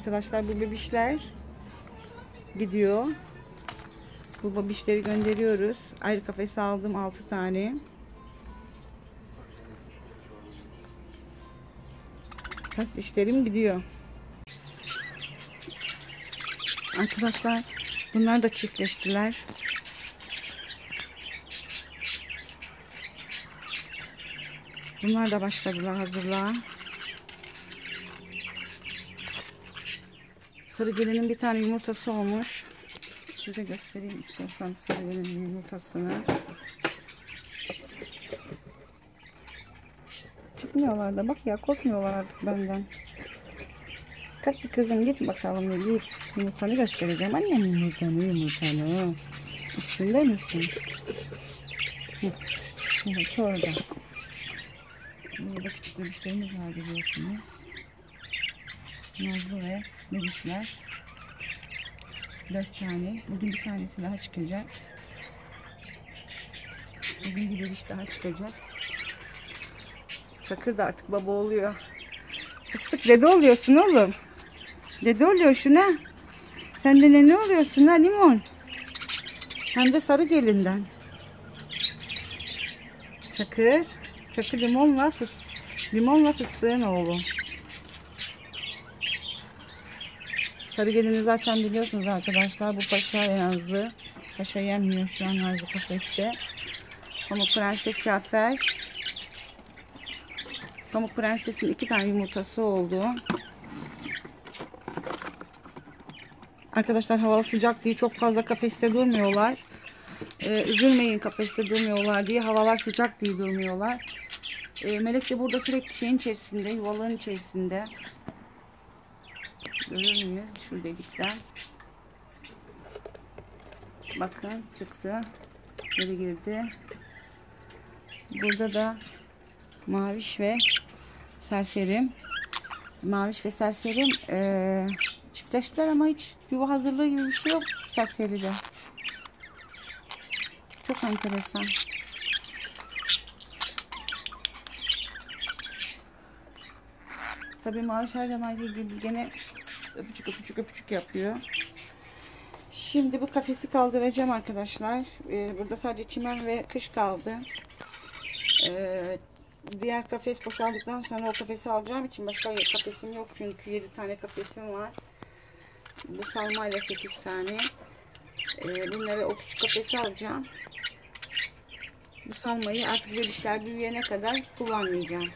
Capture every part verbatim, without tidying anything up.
arkadaşlar, bu bebişler gidiyor. Bu bebişleri gönderiyoruz. Ayrı kafese aldım altı tane. Kardeşlerim gidiyor. Arkadaşlar bunlar da çiftleştiler. Bunlar da başladılar hazırlığa. Sarı gelinin bir tane yumurtası olmuş. Size göstereyim istiyorsan sarı gelinin yumurtasını. Çıkmıyorlar da bak ya, korkmuyorlar artık benden. Kalk bir kızım, git bakalım bir git. Yumurtanı göstereceğim. Annem yumurtanı yumurtanı. Üstünde misin? Evet orada. Burada küçük bebişlerimiz var biliyorsunuz. Nazlı ve bebişler. Dört tane. Bugün bir tanesi daha çıkacak. Bugün bir bebiş daha çıkacak. Çakır da artık baba oluyor. Fıstık dede oluyorsun oğlum. Dede oluyor şuna. Sen de ne ne oluyorsun ha limon? Hem de sarı gelinden. Çakır. Çakır limonla fıstık. Limonla fıstığın oğlu. Sarı gelini zaten biliyorsunuz arkadaşlar. Bu paşa Nazlı. Paşa yemiyor şu an Nazlı Paşa işte. Pamuk Prenses Cafer. Pamuk Prenses'in iki tane yumurtası oldu. Arkadaşlar hava sıcak diye çok fazla kafeste durmuyorlar. Ee, üzülmeyin kafeste durmuyorlar diye. Havalar sıcak diye durmuyorlar. Ee, Melek de burada sürekli şeyin içerisinde, yuvaların içerisinde. Görür müyüz? Şurada gitti. Bakın çıktı. Geri girdi. Burada da Maviş ve Serserim. Maviş ve Serserim ee, çiftleştiler ama hiç yuva hazırlığı gibi bir şey yok Serseride. Çok enteresan. Tabii Maviş her zamanki gibi gene öpücük öpücük öpücük yapıyor. Şimdi bu kafesi kaldıracağım arkadaşlar. Ee, burada sadece çimen ve kış kaldı. Ee, diğer kafes boşaldıktan sonra o kafesi alacağım için başka kafesim yok çünkü yedi tane kafesim var. Bu salmayla sekiz tane. Ee, bunları o küçük kafesi alacağım. Bu salmayı artık bebişler büyüyene kadar kullanmayacağım.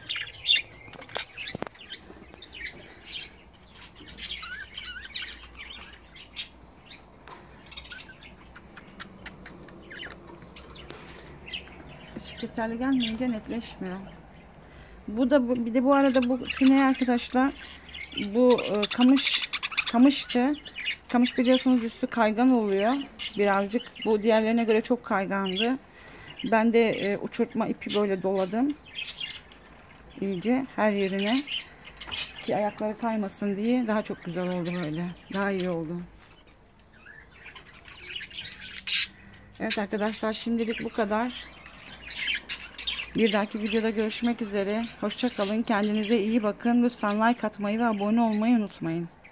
Işık yeterli gelmeyince netleşmiyor. Bu da bir de bu arada bu tüney arkadaşlar, bu e, kamış kamıştı. Kamış biliyorsunuz üstü kaygan oluyor birazcık. Bu diğerlerine göre çok kaygandı. Ben de e, uçurtma ipi böyle doladım. İyice her yerine ki ayakları kaymasın diye daha çok güzel oldu böyle. Daha iyi oldu. Evet arkadaşlar, şimdilik bu kadar. Bir dahaki videoda görüşmek üzere. Hoşça kalın. Kendinize iyi bakın. Lütfen like atmayı ve abone olmayı unutmayın.